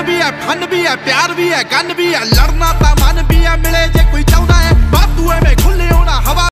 भी है, फन भी है, प्यार भी है, गन भी है, लड़ना ता मन भी है, मिले जे कोई